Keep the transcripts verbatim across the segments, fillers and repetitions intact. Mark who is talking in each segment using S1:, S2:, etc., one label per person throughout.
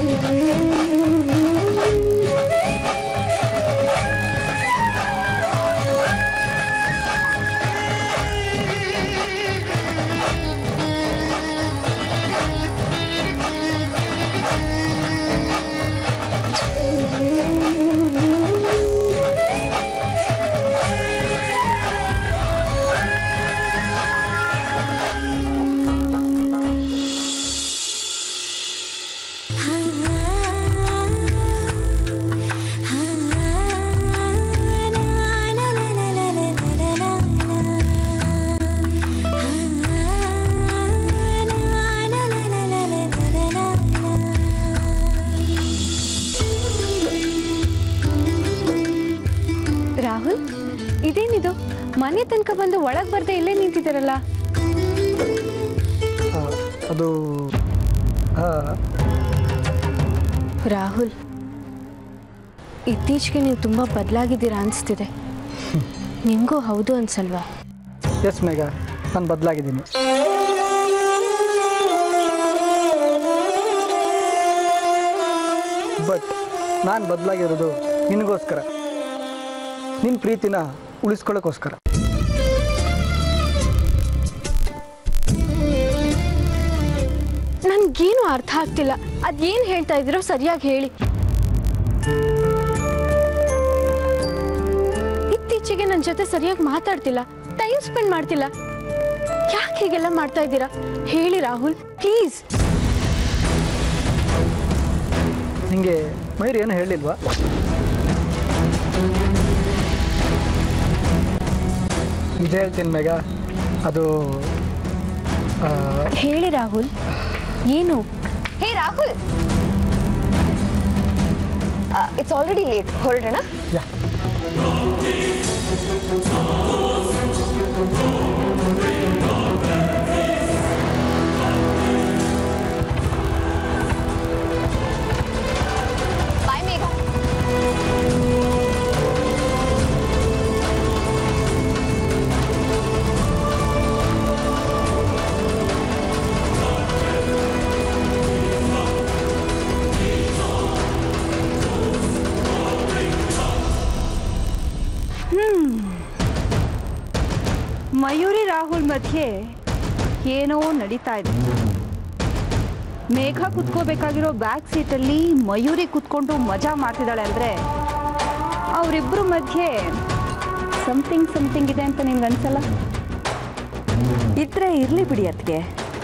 S1: ರಾಹುಲ್, ಇದೇನಿದು ಮನೆ ತನಕ ಬಂದು ಒಳಗೆ ಬರ್ದೆ ಇಲ್ಲೇ ನಿಂತಿದ್ದಾರಲ್ಲ?
S2: ಅದು
S1: ರಾಹುಲ್, ಇತ್ತೀಚೆಗೆ ನೀವು ತುಂಬ ಬದಲಾಗಿದ್ದೀರಾ ಅನಿಸ್ತಿದೆ. ನಿಮಗೂ ಹೌದು ಅನ್ಸಲ್ವಾ?
S2: ಎಸ್ ಮೇಘ, ನಾನು ಬದಲಾಗಿದ್ದೀನಿ. ಬಟ್ ನಾನು ಬದಲಾಗಿರೋದು ನಿನಗೋಸ್ಕರ, ನಿನ್ನ ಪ್ರೀತಿನ ಉಳಿಸ್ಕೊಳ್ಳೋಕ್ಕೋಸ್ಕರ.
S1: ನನ್ಗೇನು ಅರ್ಥ ಆಗ್ತಿಲ್ಲ. ಅದೇನು ಹೇಳ್ತಾ ಇದ್ದೀರೋ ಸರಿಯಾಗಿ ಹೇಳಿ. ಇತ್ತೀಚೆಗೆ ನನ್ನ ಜೊತೆ ಸರಿಯಾಗಿ ಮಾತಾಡ್ತಿಲ್ಲ, ಟೈಮ್ ಸ್ಪೆಂಡ್ ಮಾಡ್ತಿಲ್ಲ. ಯಾಕೆ ಹೀಗೆಲ್ಲ ಮಾಡ್ತಾ ಇದ್ದೀರಾ? ಹೇಳಿ ರಾಹುಲ್, ಪ್ಲೀಸ್.
S2: ನಿಂಗೆ ಮಯೂರಿ ಏನು ಹೇಳಿಲ್ವಾ? ನಿಜ ಹೇಳ್ತೀನಿ ಮೇಘ, ಅದು
S1: ಹೇಳಿ ರಾಹುಲ್, ಏನು?
S3: Hey Rahul, it's already late, ಹೊರಡೋಣ.
S2: ಯಾ
S3: ಬಾಯ್ ಮೇಘ.
S4: ಮಯೂರಿ ರಾಹುಲ್ ಮಧ್ಯೆ ಏನೋ ನಡೀತಾ ಇದೆ. ಮೇಘ ಕುತ್ಕೋಬೇಕಾಗಿರೋ ಬ್ಯಾಕ್ ಸೀಟಲ್ಲಿ ಮಯೂರಿ ಕುತ್ಕೊಂಡು ಮಜಾ ಮಾಡ್ತಿದ್ದಾಳೆ ಅಂದರೆ ಅವರಿಬ್ಬರ ಮಧ್ಯೆ ಸಮಥಿಂಗ್ ಸಮಥಿಂಗ್ ಇದೆ ಅಂತ ನಿಮ್ಗೆ ಅನ್ಸಲ್ಲ?
S5: ಇದ್ರೆ ಇರಲಿ ಬಿಡಿ ಅದಕ್ಕೆ.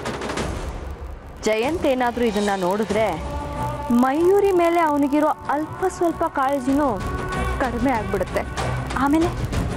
S5: ಜಯಂತ್ ಏನಾದರೂ ಇದನ್ನು ನೋಡಿದ್ರೆ ಮಯೂರಿ ಮೇಲೆ ಅವನಿಗಿರೋ ಅಲ್ಪ ಸ್ವಲ್ಪ ಕಾಳಜಿನೂ ಕಡಿಮೆ ಆಗ್ಬಿಡುತ್ತೆ. ಆಮೇಲೆ